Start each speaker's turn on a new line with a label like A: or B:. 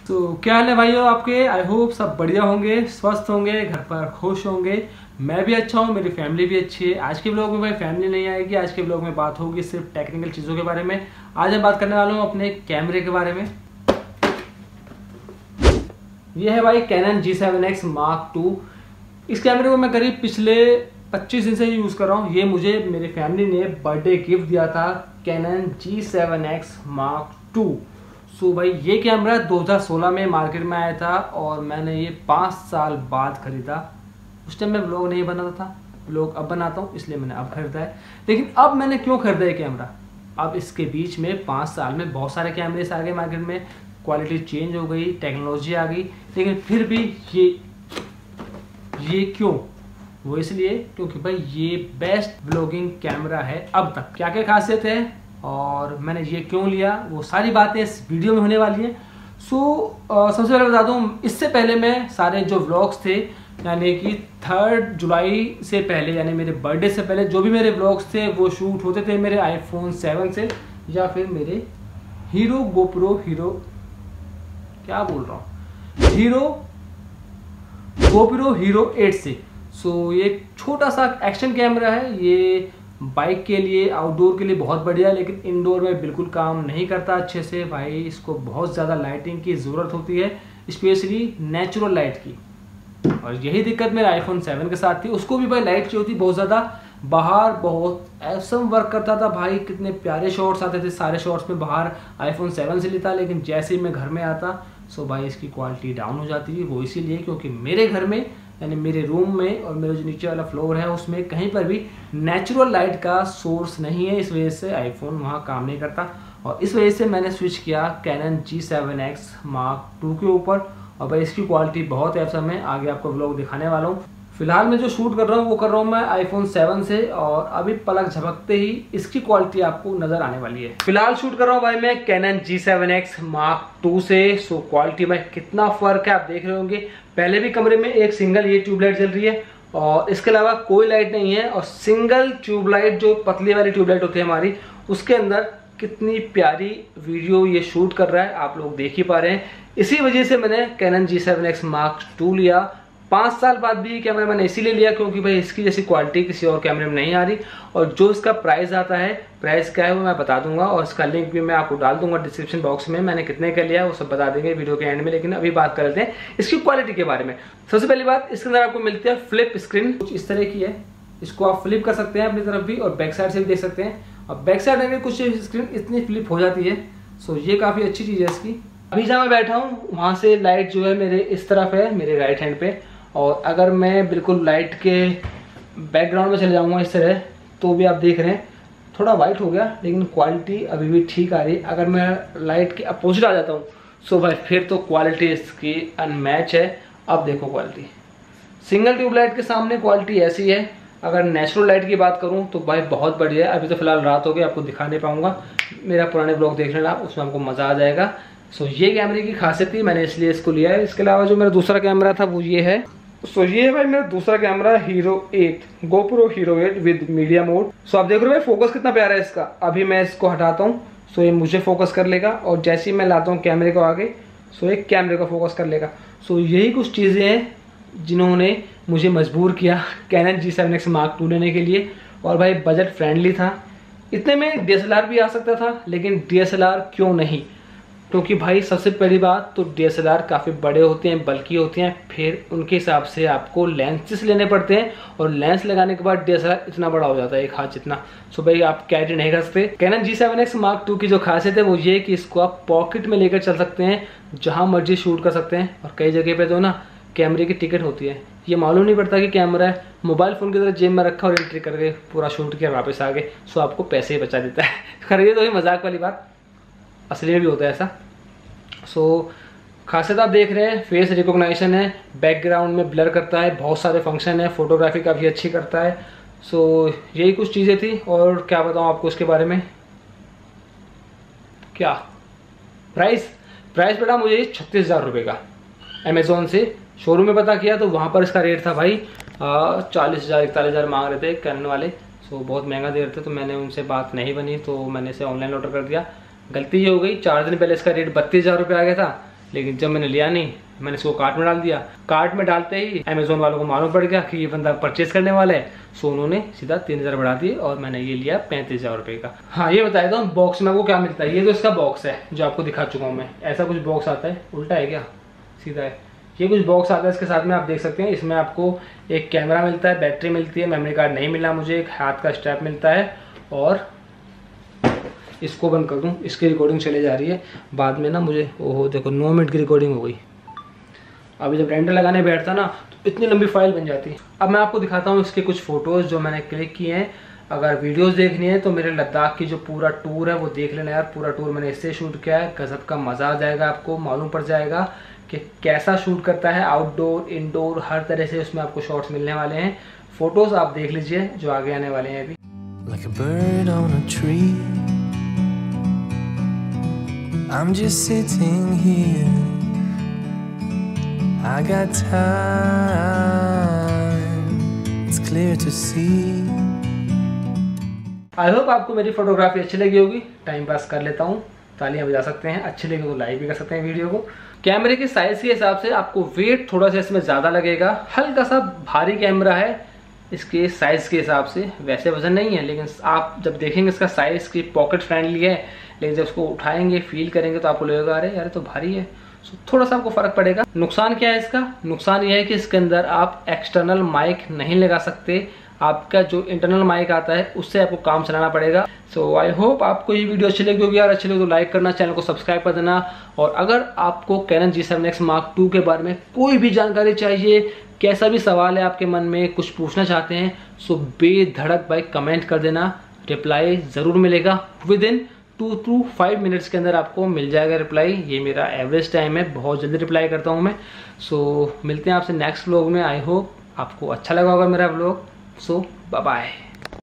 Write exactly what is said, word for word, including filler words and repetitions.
A: तो क्या हाल है भाइयों आपके। आई होप सब बढ़िया होंगे, स्वस्थ होंगे, घर पर खुश होंगे। मैं भी अच्छा हूँ, मेरी फैमिली भी अच्छी है। आज के ब्लॉग में भाई फैमिली नहीं आएगी, आज के ब्लॉग में बात होगी सिर्फ टेक्निकल चीज़ों के बारे में। आज मैं बात करने वाला हूँ अपने कैमरे के बारे में। ये है भाई Canon G seven X mark two. इस कैमरे को मैं करीब पिछले पच्चीस दिन से यूज़ कर रहा हूँ। ये मुझे मेरी फैमिली ने बर्थडे गिफ्ट दिया था, Canon G seven X mark two. So भाई ये कैमरा दो हज़ार सोलह में मार्केट में आया था और मैंने ये पाँच साल बाद खरीदा। उस टाइम मैं ब्लॉग नहीं बनाता था, ब्लॉग अब बनाता हूँ, इसलिए मैंने अब खरीदा है। लेकिन अब मैंने क्यों खरीदा ये कैमरा, अब इसके बीच में पाँच साल में बहुत सारे कैमरे आ गए मार्केट में, क्वालिटी चेंज हो गई, टेक्नोलॉजी आ गई, लेकिन फिर भी ये ये क्यों? वो इसलिए क्योंकि भाई ये बेस्ट ब्लॉगिंग कैमरा है अब तक। क्या क्या खासियत है और मैंने ये क्यों लिया, वो सारी बातें इस वीडियो में होने वाली हैं। सो so, सबसे पहले बता दूं, इससे पहले मैं सारे जो व्लॉग्स थे, यानी कि थर्ड जुलाई से पहले, यानी मेरे बर्थडे से पहले जो भी मेरे व्लॉग्स थे वो शूट होते थे मेरे आईफोन सेवन से या फिर मेरे हीरो गोप्रो हीरो क्या बोल रहा हूँ हीरो गोप्रो हीरो एट से। सो so, ये छोटा सा एक्शन कैमरा है। ये बाइक के लिए, आउटडोर के लिए बहुत बढ़िया है, लेकिन इंडोर में बिल्कुल काम नहीं करता अच्छे से। भाई इसको बहुत ज़्यादा लाइटिंग की ज़रूरत होती है, स्पेशली नेचुरल लाइट की। और यही दिक्कत मेरे आईफोन सेवन के साथ थी। उसको भी भाई लाइट चाहिए होती बहुत ज़्यादा। बाहर बहुत ऐसम वर्क करता था भाई, कितने प्यारे शॉट्स आते थे, सारे शॉट्स में बाहर आईफोन सेवन से लेता। लेकिन जैसे ही मैं घर में आता सो भाई इसकी क्वालिटी डाउन हो जाती थी। वो इसीलिए क्योंकि मेरे घर में, यानी मेरे रूम में और मेरे जो नीचे वाला फ्लोर है उसमें कहीं पर भी नेचुरल लाइट का सोर्स नहीं है। इस वजह से आईफोन वहाँ काम नहीं करता और इस वजह से मैंने स्विच किया Canon G seven X mark two के ऊपर। और भाई इसकी क्वालिटी बहुत है, मैं आगे आपको व्लॉग दिखाने वाला हूँ। फिलहाल मैं जो शूट कर रहा हूँ वो कर रहा हूँ मैं आईफोन सेवन से और अभी पलक झपकते ही इसकी क्वालिटी आपको नजर आने वाली है। फिलहाल शूट कर रहा हूँ भाई मैं Canon G seven X mark two से। सो क्वालिटी में कितना फर्क है आप देख रहे होंगे। पहले भी कमरे में एक सिंगल ये ट्यूबलाइट जल रही है और इसके अलावा कोई लाइट नहीं है, और सिंगल ट्यूबलाइट जो पतली वाली ट्यूबलाइट होती है हमारी, उसके अंदर कितनी प्यारी वीडियो ये शूट कर रहा है आप लोग देख ही पा रहे हैं। इसी वजह से मैंने Canon G seven X mark two लिया। पाँच साल बाद भी कैमरा मैंने इसीलिए लिया क्योंकि भाई इसकी जैसी क्वालिटी किसी और कैमरे में नहीं आ रही। और जो इसका प्राइस आता है, प्राइस क्या है वो मैं बता दूंगा और इसका लिंक भी मैं आपको डाल दूंगा डिस्क्रिप्शन बॉक्स में। मैंने कितने का लिया वो सब बता देंगे वीडियो के एंड में, लेकिन अभी बात कर लेते हैं इसकी क्वालिटी के बारे में। सबसे पहली बात, इसके अंदर आपको मिलती है फ्लिप स्क्रीन, कुछ इस तरह की है। इसको आप फ्लिप कर सकते हैं अपनी तरफ भी और बैक साइड से भी देख सकते हैं। और बैक साइड में भी कुछ स्क्रीन इतनी फ्लिप हो जाती है। सो ये काफ़ी अच्छी चीज़ है इसकी। अभी जहाँ मैं बैठा हूँ वहाँ से लाइट जो है मेरे इस तरफ है, मेरे राइट हैंड पे। और अगर मैं बिल्कुल लाइट के बैकग्राउंड में चले जाऊँगा इस तरह, तो भी आप देख रहे हैं थोड़ा वाइट हो गया, लेकिन क्वालिटी अभी भी ठीक आ रही है। अगर मैं लाइट के अपोजिट आ जाता हूँ सो भाई फिर तो क्वालिटी इसकी अनमैच है। अब देखो क्वालिटी, सिंगल ट्यूबलाइट के सामने क्वालिटी ऐसी है। अगर नेचुरल लाइट की बात करूँ तो भाई बहुत बढ़िया है। अभी तो फिलहाल रात हो गई, आपको दिखा नहीं पाऊँगा। मेरा पुराने ब्लॉग देख लेना, उसमें आपको मज़ा आ जाएगा। सो ये कैमरे की खासियत थी, मैंने इसलिए इसको लिया है। इसके अलावा जो मेरा दूसरा कैमरा था वो ये है। सो ये है भाई मेरा दूसरा camera Hero eight, GoPro Hero eight with media mode. So आप देख रहे हो भाई फोकस कितना प्यारा है इसका। अभी मैं इसको हटाता हूँ सो ये मुझे फोकस कर लेगा, और जैसे ही मैं लाता हूँ कैमरे को आगे सो ये कैमरे को फोकस कर लेगा। सो यही कुछ चीज़ें हैं जिन्होंने मुझे मजबूर किया Canon G seven X mark two लेने के लिए। और भाई बजट फ्रेंडली था, इतने में डी एस एल आर भी आ सकता था, लेकिन डी एस एल आर क्यों नहीं, क्योंकि भाई सबसे पहली बात तो डी एस एल आर काफ़ी बड़े होते हैं, बल्कि होते हैं, फिर उनके हिसाब से आपको लेंसेस लेने पड़ते हैं और लेंस लगाने के बाद डी एस एल आर इतना बड़ा हो जाता है, एक हाथ जितना। सो भाई आप कैरी नहीं कर सकते। Canon G seven X mark two की जो खासियत है वो ये कि इसको आप पॉकेट में लेकर चल सकते हैं, जहाँ मर्जी शूट कर सकते हैं। और कई जगह पर तो ना कैमरे की टिकट होती है, ये मालूम नहीं पड़ता कि कैमरा है, मोबाइल फ़ोन की तरह जेब में रखा और एंट्री करके पूरा शूट किया वापस आ गए। सो आपको पैसे ही बचा देता है। खरीदे तो ही मजाक वाली बात, असली में भी होता है ऐसा। सो so, खासियत आप देख रहे हैं, फेस रिकॉग्निशन है, बैकग्राउंड में ब्लर करता है, बहुत सारे फंक्शन है, फोटोग्राफी काफ़ी अच्छी करता है। सो so, यही कुछ चीज़ें थी। और क्या बताऊँ आपको इसके बारे में, क्या प्राइस प्राइस बेटा मुझे छत्तीस हज़ार रुपये का अमेज़ोन से शोरूम में पता किया तो वहाँ पर इसका रेट था भाई चालीस हज़ार इकतालीस हज़ार मांग रहे थे कैनन वाले। सो so, बहुत महंगा दे रहे थे, तो मैंने उनसे बात नहीं बनी तो मैंने इसे ऑनलाइन ऑर्डर कर दिया। गलती ये हो गई, चार दिन पहले इसका रेट बत्तीस हज़ार रुपये आ गया था, लेकिन जब मैंने लिया नहीं, मैंने इसको कार्ट में डाल दिया। कार्ट में डालते ही अमेजोन वालों को मालूम पड़ गया कि ये बंदा परचेज करने वाला है, सो उन्होंने सीधा तीन हज़ार बढ़ा दिए और मैंने ये लिया पैंतीस हज़ार रुपये का। हाँ ये बताया था बॉक्स में आपको क्या मिलता है। ये तो इसका बॉक्स है जो आपको दिखा चुका हूँ मैं। ऐसा कुछ बॉक्स आता है, उल्टा है क्या, सीधा है। ये कुछ बॉक्स आता है इसके साथ में, आप देख सकते हैं। इसमें आपको एक कैमरा मिलता है, बैटरी मिलती है, मेमोरी कार्ड नहीं मिला मुझे, एक हाथ का स्ट्रैप मिलता है। और इसको बंद कर दूं, इसकी रिकॉर्डिंग चले जा रही है। बाद में ना मुझे ओहो देखो नौ मिनट की रिकॉर्डिंग हो गई। अभी जब रेंडर लगाने बैठता ना तो इतनी लंबी फाइल बन जाती है। अब मैं आपको दिखाता हूँ इसके कुछ फ़ोटोज़ जो मैंने क्लिक किए हैं। अगर वीडियोस देखनी है तो मेरे लद्दाख की जो पूरा टूर है वो देख लेना यार। पूरा टूर मैंने इससे शूट किया है, गजब का मज़ा आ जाएगा, आपको मालूम पड़ जाएगा कि कैसा शूट करता है। आउटडोर इंडोर हर तरह से उसमें आपको शॉट्स मिलने वाले हैं। फ़ोटोज़ आप देख लीजिए जो आगे आने वाले हैं अभी।
B: Like a bird on a tree, I'm just sitting here. I got time, it's clear to see.
A: I hope आपको मेरी फोटोग्राफी अच्छी लगी होगी। टाइम पास कर लेता हूँ, तालियां बजा सकते हैं, अच्छी लगी तो लाइक भी कर सकते हैं वीडियो को। कैमरे के साइज के हिसाब से आपको वेट थोड़ा सा इसमें ज़्यादा लगेगा, हल्का सा भारी कैमरा है इसके साइज़ के हिसाब से। वैसे वजन नहीं है, लेकिन आप जब देखेंगे इसका साइज़ की पॉकेट फ्रेंडली है, लेकिन जब उसको उठाएंगे फील करेंगे तो आपको लगेगा अरे यार तो भारी है। सो थोड़ा सा आपको फ़र्क पड़ेगा। नुकसान क्या है इसका? नुकसान यह है कि इसके अंदर आप एक्सटर्नल माइक नहीं लगा सकते। आपका जो इंटरनल माइक आता है उससे आपको काम चलाना पड़ेगा। सो आई होप आपको ये वीडियो अच्छी लगी होगी यार। अच्छी लगी तो लाइक करना, चैनल को सब्सक्राइब कर देना। और अगर आपको Canon G seven X mark two के बारे में कोई भी जानकारी चाहिए, कैसा भी सवाल है आपके मन में, कुछ पूछना चाहते हैं, सो बेधड़क भाई कमेंट कर देना, रिप्लाई ज़रूर मिलेगा। Within two to five minutes के अंदर आपको मिल जाएगा रिप्लाई। ये मेरा एवरेज टाइम है, बहुत जल्दी रिप्लाई करता हूँ मैं। सो मिलते हैं आपसे नेक्स्ट व्लॉग में। आई होप आपको अच्छा लगा होगा मेरा व्लॉग। सो बाय बाय।